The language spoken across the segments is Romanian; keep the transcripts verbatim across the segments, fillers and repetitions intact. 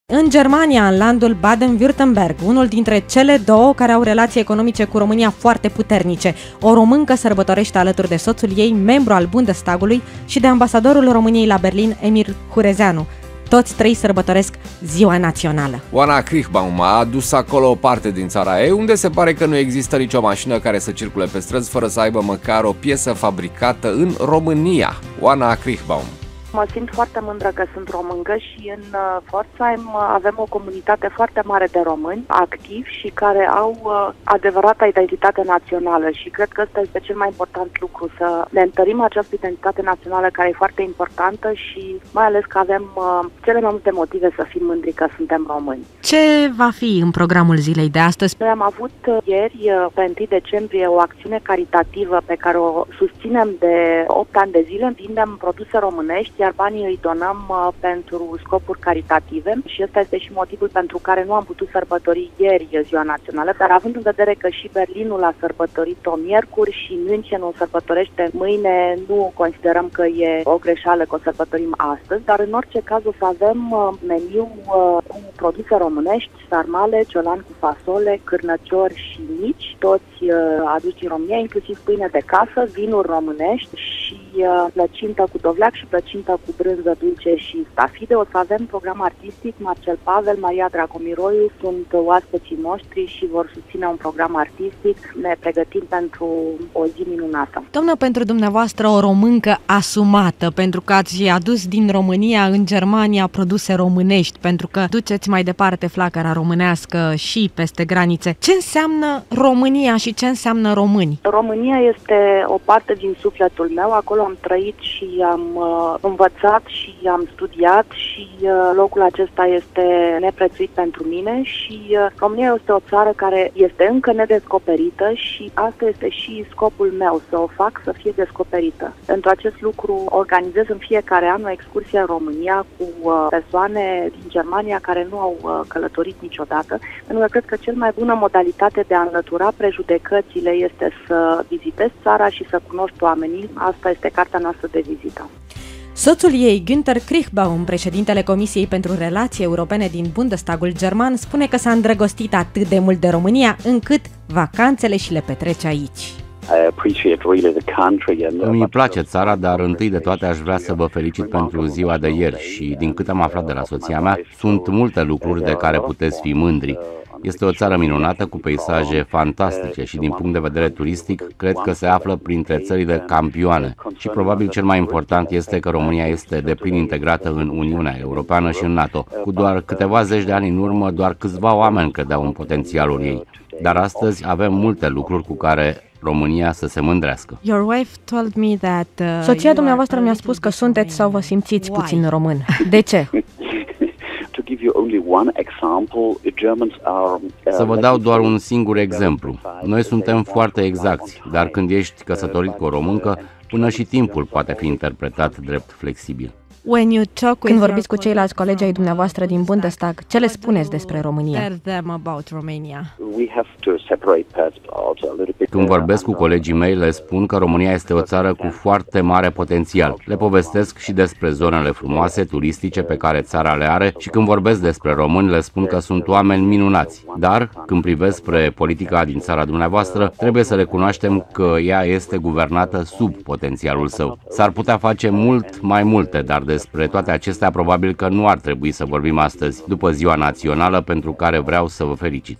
În Germania, în landul Baden-Württemberg, unul dintre cele două care au relații economice cu România foarte puternice, o româncă sărbătorește alături de soțul ei, membru al Bundestagului, și de ambasadorul României la Berlin, Emil Hurezeanu. Toți trei sărbătoresc Ziua Națională. Oana Kriechbaum a adus acolo o parte din țara ei, unde se pare că nu există nicio mașină care să circule pe străzi fără să aibă măcar o piesă fabricată în România. Oana Kriechbaum. Mă simt foarte mândră că sunt româncă și în Pforzheim avem o comunitate foarte mare de români activi și care au adevărata identitate națională și cred că ăsta este cel mai important lucru, să ne întărim această identitate națională care e foarte importantă și mai ales că avem cele mai multe motive să fim mândri că suntem români. Ce va fi în programul zilei de astăzi? Noi am avut ieri, pe întâi decembrie, o acțiune caritativă pe care o susținem de opt ani de zile. Vindem produse românești, iar banii îi donăm uh, pentru scopuri caritative și ăsta este și motivul pentru care nu am putut sărbători ieri Ziua Națională, dar având în vedere că și Berlinul a sărbătorit-o miercuri și München o sărbătorește mâine, nu considerăm că e o greșeală că o sărbătorim astăzi, dar în orice caz o să avem uh, meniu uh, cu produse românești, sarmale, ciolan cu fasole, cârnăciori și mici, toți uh, aduși din România, inclusiv pâine de casă, vinuri românești și uh, plăcintă cu dovleac și plăcintă cu brânză dulce și stafide. O să avem program artistic, Marcel Pavel, Maria Dragomiroiu sunt oaspeții noștri și vor susține un program artistic. Ne pregătim pentru o zi minunată. Doamnă, pentru dumneavoastră o româncă asumată, pentru că ați adus din România în Germania produse românești, pentru că duceți mai departe flacăra românească și peste granițe. Ce înseamnă România și ce înseamnă români? România este o parte din sufletul meu, acolo am trăit și am uh, învățat și am studiat și uh, locul acesta este neprețuit pentru mine și uh, România este o țară care este încă nedescoperită și asta este și scopul meu, să o fac să fie descoperită. Pentru acest lucru organizez în fiecare an o excursie în România cu uh, persoane din Germania care nu au uh, călătorit niciodată, pentru că cred că cel mai bună modalitate de a înlătura prejudecățile este să vizitezi țara și să cunoști oamenii. Asta este cartea noastră de vizită. Soțul ei, Günther Kriechbaum, președintele Comisiei pentru Relații Europene din Bundestagul german, spune că s-a îndrăgostit atât de mult de România, încât vacanțele și le petrece aici. Îmi place țara, dar întâi de toate aș vrea să vă felicit pentru ziua de ieri și, din cât am aflat de la soția mea, sunt multe lucruri de care puteți fi mândri. Este o țară minunată cu peisaje fantastice și din punct de vedere turistic cred că se află printre țările campioane și probabil cel mai important este că România este deplin integrată în Uniunea Europeană și în NATO. Cu doar câteva zeci de ani în urmă, doar câțiva oameni credeau în potențialul ei. Dar astăzi avem multe lucruri cu care România să se mândrească. Your wife told me that, uh, Soția dumneavoastră mi-a spus că sunteți sau vă simțiți puțin român. De ce? Să vă dau doar un singur exemplu. Noi suntem foarte exacti, dar când ești căsătorit cu o româncă, până și timpul poate fi interpretat drept flexibil. Când vorbiți cu ceilalți colegi ai dumneavoastră din Bundestag, ce le spuneți despre România? Când vorbesc cu colegii mei, le spun că România este o țară cu foarte mare potențial. Le povestesc și despre zonele frumoase, turistice pe care țara le are și când vorbesc despre români, le spun că sunt oameni minunați. Dar, când privesc spre politica din țara dumneavoastră, trebuie să recunoaștem că ea este guvernată sub potențialul său. S-ar putea face mult mai multe, dar despre toate acestea probabil că nu ar trebui să vorbim astăzi, după Ziua Națională, pentru care vreau să vă felicit.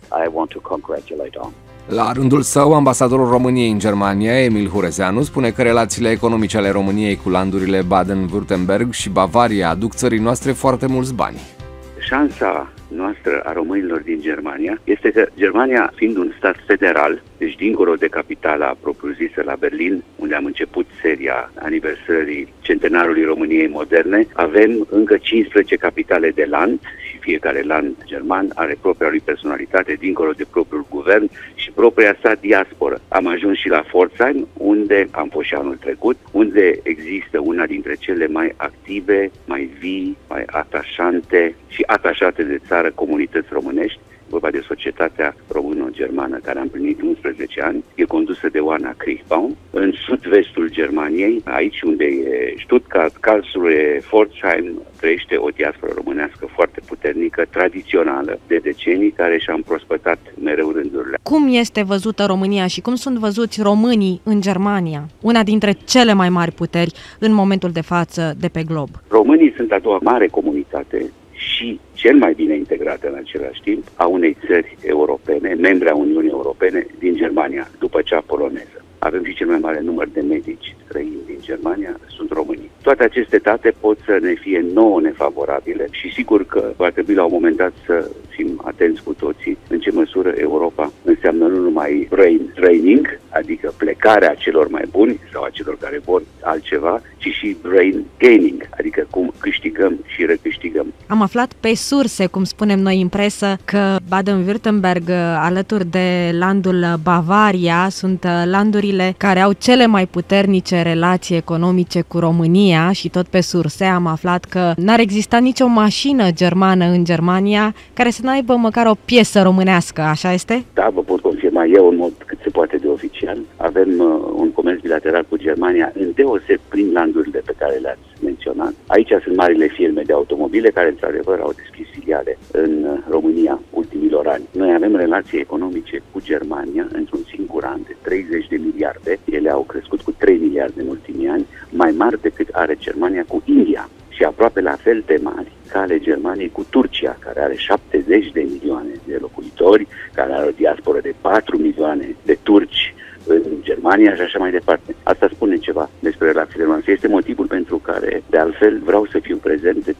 La rândul său, ambasadorul României în Germania, Emil Hurezeanu, spune că relațiile economice ale României cu landurile Baden-Württemberg și Bavaria aduc țării noastre foarte mulți bani. Șansa noastră a românilor din Germania este că Germania, fiind un stat federal, deci dincolo de capitala propriu-zisă la Berlin, unde am început seria aniversării centenarului României moderne, avem încă cincisprezece capitale de land și fiecare land german are propria lui personalitate dincolo de propriul guvern și propria sa diasporă. Am ajuns și la Pforzheim, unde am fost și anul trecut, unde există una dintre cele mai active, mai vii, mai atașante și atașate de țară comunități românești, vorba de de Societatea Româno-Germană, care a împlinit unsprezece ani, e condusă de Oana Kriechbaum, în sud-vestul Germaniei, aici unde e Stuttgart, Karlsruhe, Pforzheim, trăiește o diasporă românească foarte puternică, tradițională, de decenii, care și-a împrospătat mereu rândurile. Cum este văzută România și cum sunt văzuți românii în Germania, una dintre cele mai mari puteri în momentul de față de pe glob? Românii sunt a doua mare comunitate și cel mai bine integrată în același timp a unei țări europene, membre a Uniunii Europene, din Germania, după cea poloneză. Avem și cel mai mare număr de medici străini din Germania, sunt românii. Toate aceste date pot să ne fie nouă nefavorabile și sigur că va trebui la un moment dat să fim atenți cu toții în ce măsură Europa înseamnă nu numai brain training, adică plecarea celor mai buni sau a celor care vor altceva, ci și brain gaining, adică cum câștigăm și recâștigăm. Am aflat pe surse, cum spunem noi în presă, că Baden-Württemberg, alături de landul Bavaria, sunt landurile care au cele mai puternice relații economice cu România și tot pe surse am aflat că n-ar exista nicio mașină germană în Germania care să n-aibă măcar o piesă românească, așa este? Da, vă pot confirma eu în mod cât se poate de oficial. Avem uh, un comerț bilateral cu Germania, îndeoseb prin landurile pe care le-ați menționat. Aici sunt marile firme de automobile care, într-adevăr, au deschis filiale în uh, România ultimilor ani. Noi avem relații economice cu Germania într-un singur an de treizeci de miliarde. Ele au crescut cu trei miliarde în ultimii ani, mai mari decât are Germania cu India și aproape la fel de mari ca ale Germaniei cu Turcia, care are șaptezeci de milioane de locuitori, care are o diasporă de patru milioane de turci în Germania și așa mai departe. Asta spune ceva despre relațiile noastre. Este motivul pentru care, de altfel, vreau să fiu prezent de